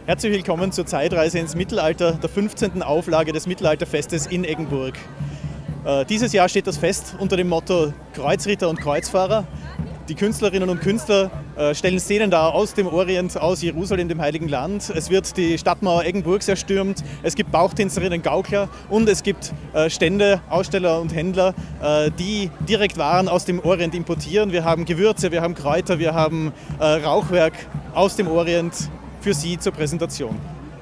Herzlich willkommen zur Zeitreise ins Mittelalter, der 15. Auflage des Mittelalterfestes in Eggenburg. Dieses Jahr steht das Fest unter dem Motto Kreuzritter und Kreuzfahrer. Die Künstlerinnen und Künstler stellen Szenen dar aus dem Orient, aus Jerusalem, dem Heiligen Land. Es wird die Stadtmauer Eggenburgs erstürmt, es gibt Bauchtänzerinnen, Gaukler und es gibt Stände, Aussteller und Händler, die direkt Waren aus dem Orient importieren. Wir haben Gewürze, wir haben Kräuter, wir haben Rauchwerk aus dem Orient für Sie zur Präsentation.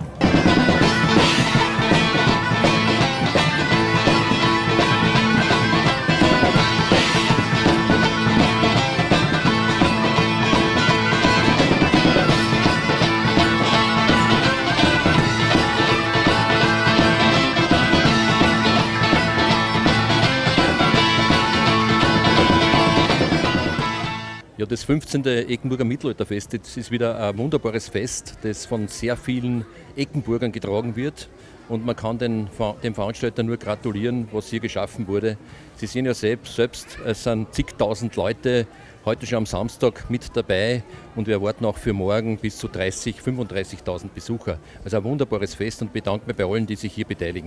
Ja, das 15. Eggenburger Mittelalterfest, das ist wieder ein wunderbares Fest, das von sehr vielen Eggenburgern getragen wird. Und man kann dem Veranstalter nur gratulieren, was hier geschaffen wurde. Sie sehen ja selbst, es sind zigtausend Leute heute schon am Samstag mit dabei und wir erwarten auch für morgen bis zu 30.000, 35.000 Besucher. Also ein wunderbares Fest und bedanke mich bei allen, die sich hier beteiligen.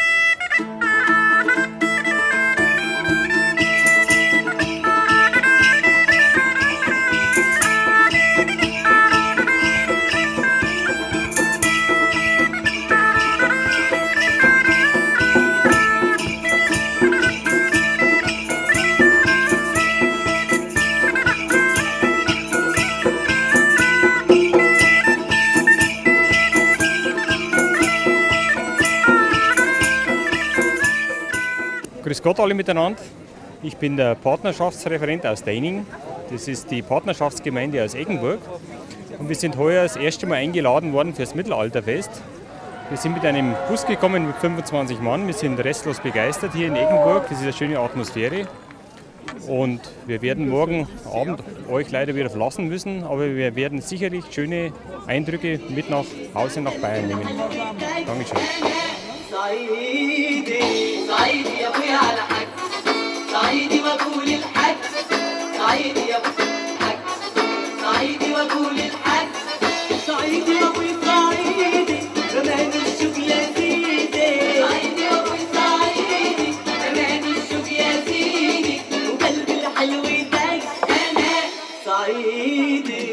Grüß Gott alle miteinander. Ich bin der Partnerschaftsreferent aus Deining. Das ist die Partnerschaftsgemeinde aus Eggenburg. Und wir sind heuer das erste Mal eingeladen worden für das Mittelalterfest. Wir sind mit einem Bus gekommen mit 25 Mann. Wir sind restlos begeistert hier in Eggenburg. Das ist eine schöne Atmosphäre. Und wir werden morgen Abend euch leider wieder verlassen müssen, aber wir werden sicherlich schöne Eindrücke mit nach Hause nach Bayern nehmen. Dankeschön. صعيدي صعيدي يا ابويا على حق صعيدي واقول الحق صعيدي يا ابو الحق صعيدي واقول الحق صعيدي يا ابوي صعيدي كمان الشوق يا سيدي صعيدي يا ابوي صعيدي كمان الشوق يا سيدي وقلبي الحلو يدق انا صعيدي.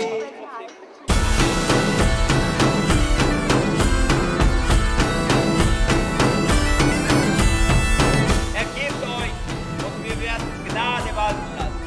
Ergebt euch und wir werden Gnade walten lassen.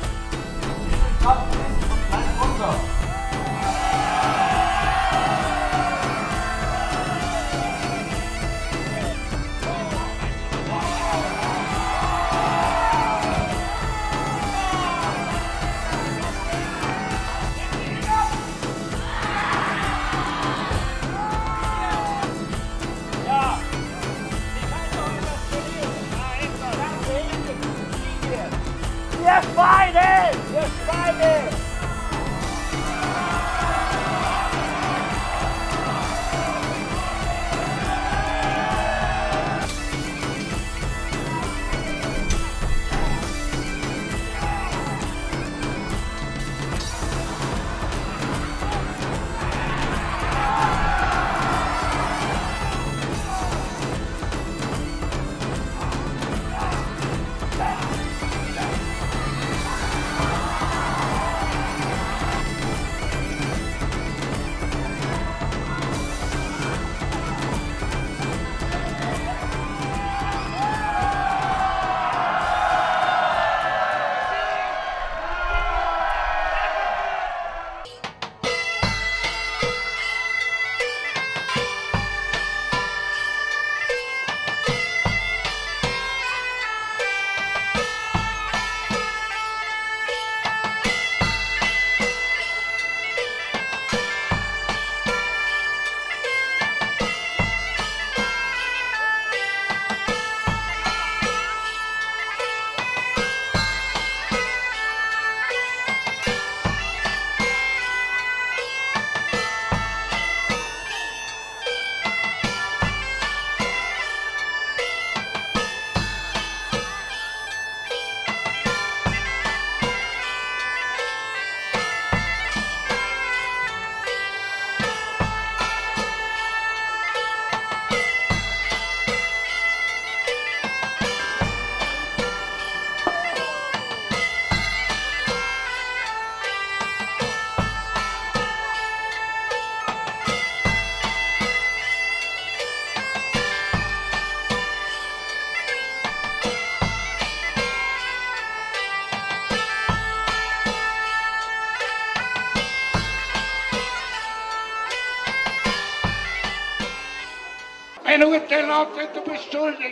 Dein Urteil lautet, du bist schuldig.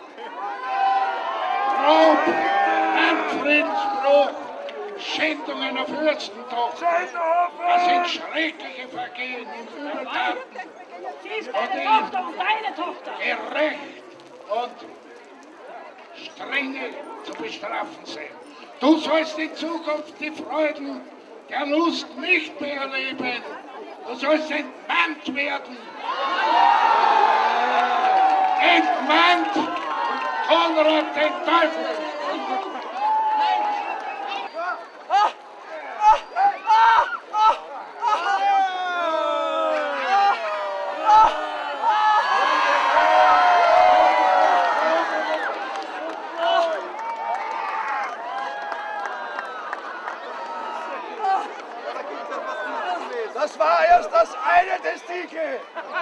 Raub, Landfriedensbruch, Schändungen auf Fürstentochter. Das sind schreckliche Vergehen und Übeltaten. Sie ist meine Tochter und deine Tochter. Gerecht und strenge zu bestrafen sein. Du sollst in Zukunft die Freuden der Lust nicht mehr erleben. Du sollst entmannt werden. Entmannt Konrad den Teufel. Das war erst das eine Testikel.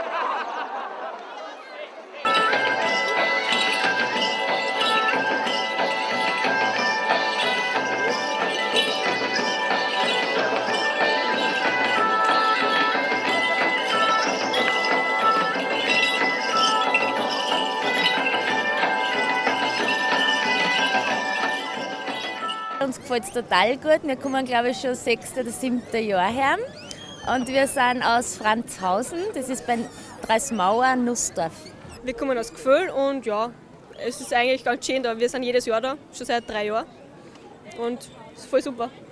Uns gefällt es total gut. Wir kommen, glaube ich, schon 6. oder 7. Jahr her. Und wir sind aus Franzhausen, das ist bei Dreismauer, Nussdorf. Wir kommen aus Gföhl und ja, es ist eigentlich ganz schön da. Wir sind jedes Jahr da, schon seit 3 Jahren. Und es ist voll super.